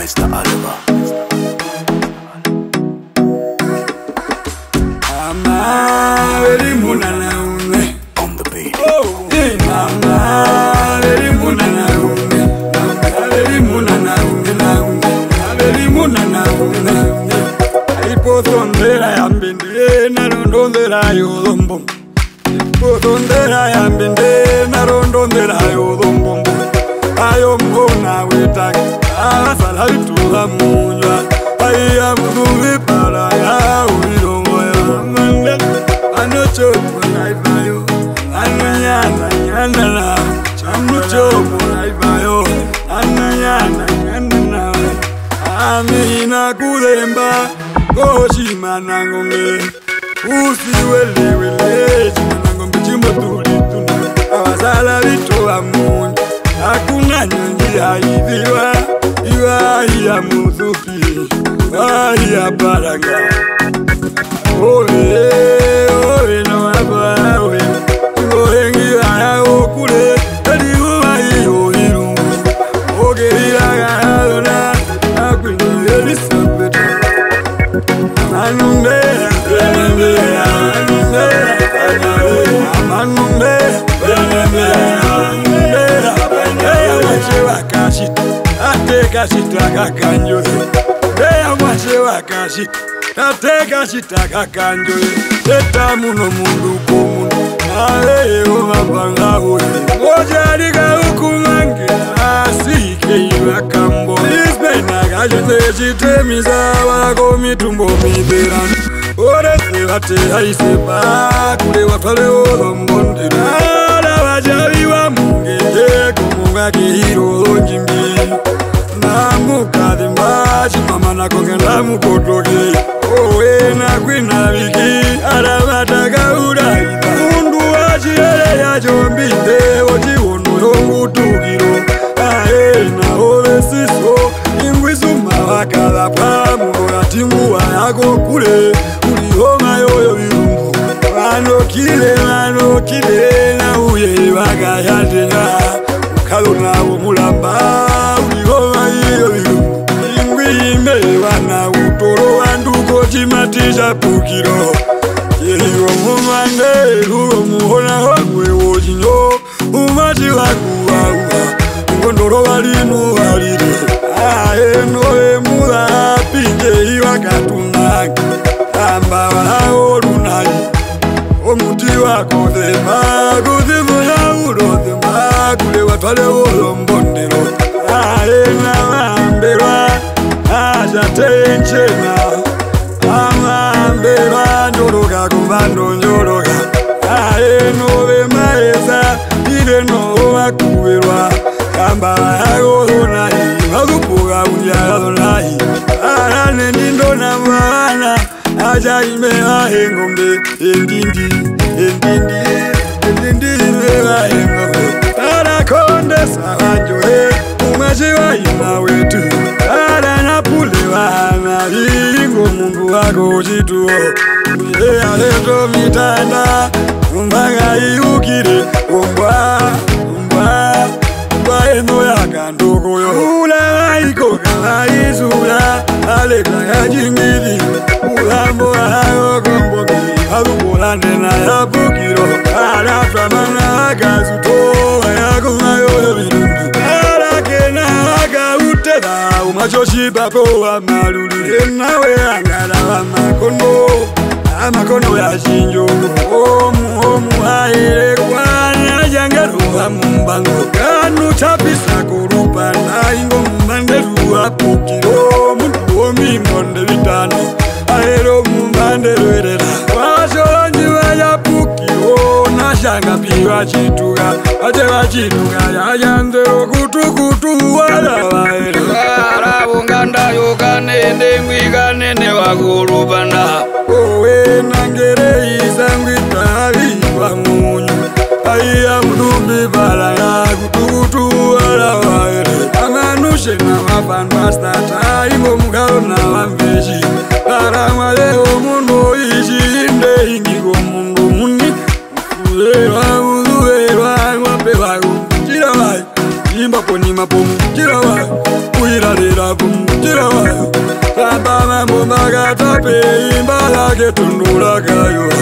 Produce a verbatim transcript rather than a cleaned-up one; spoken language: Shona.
Mister Oliver. Mama, very munana On the beat. oh, hey, mama, very munana very munana very munana I put on there I am been around on there I owe them. Put on there I am been around on there I owe them. I am gonna wait. I salute to the moon. I am going to para. We don't want I know when I buy you. I know yana yana. I'm not when I buy you. I know yana yana. I'm in a good ember. Go see manangome. Usi wele wele. Manangome chimotuli tuna. I salute to the moon. Hakuna njia iviwa, iwa ya muzuki, wa ya baranga. Owe, owe no aba, owe, owe ngiwa ya okule, edi uwa iyo iru. Oge iraga adona, akwini Elizabeth. Amanumbe, amanumbe, amanumbe, amanumbe, amanumbe. Ateka shitaka kanjoze Beya mwashe wakashi Ateka shitaka kanjoze Seta muno mundu kumuno Ale umabanga ule Ojariga ukumange Asike iwa kambo Isbena gajote chitemiza Wako mitumbo miberan Orese wate haiseba Kule wapale olo mbondira Ala wajari wa munge Kumunga kihiro njimbi Namu kadimba Chimama na konge namu kotoki Owe na kwina wiki Aramata kaura Mundu wachiere ya jombinde Ochi ono yongu tukiro Ae na ove siso Ingwisuma wakala pamu Ratingu wa yako kule Ulihoma yoyo virungu Wano kile wano kile Na uye waka yatenga Kalona umulamba Ulihoma iyo virungu Ingwi ime wana utoro Wanduko chimatisha pukiro Yeliyo mumande Lugo muhona hongwe ojinyo Umati wakuwa uwa Ngondoro walinu walire Ae noe mula Pinge iwa katunaki Amba walao lunai Omuti wako thema Kuzimu ya uro thema Kule watwale ulo mbondero Ae na mamberwa Aja tenchena Amamberwa Njoroka kumbando njoroka Ae noe maeza Ile no wakuberwa Kamba yago lunai Magupuga unjaya lunai Arane nindo na maana Aja imewa hengombe Endindi, endindi, endindi imewa hengombe Tara konde sawanjoe Umajiwa ina wetu Tara napulewa na Ingo mungu wako jituo Uye aleto mitanda Umbaga iukire Umbwa, umbwa Umbwa eno ya kanduko yo Ula iko kala izula Aleka ya jingili Ulambo hayo komboki Alupolande na ya bukiro Alafra mana agazuto Ayago mayo virungu Alake na aga uteda Umachoshi papo wa maluli Enawe angara wa makono Amakono ya shinjogo Omu omu haire Kwana jangero wa mumbango Kanu tapisa kurupa Na ingo mbanderu wa pukiro Mundu omi monde vitano Aero mumbande rwerera Washonji waya pukiro Nashanga piwa chituga Ache wachituga Yayandero kutu kutu wala waere Kara bunganda yukane Ndengwi kanene wakurubana Owe nangere isangwi tabi wa munyu Aya mdumbi bala ya kutu kutu wala waere Amanushe na wafandwa stata Imo mgalo na wambeji Arama leo mundu ishi inde ingigo mundu muni Uwe wa uwe wa wape wa Chira vai imba ponima pomujira wayo kuirarira pomujira wayo Baba mambo magatape imba lake tundura kayo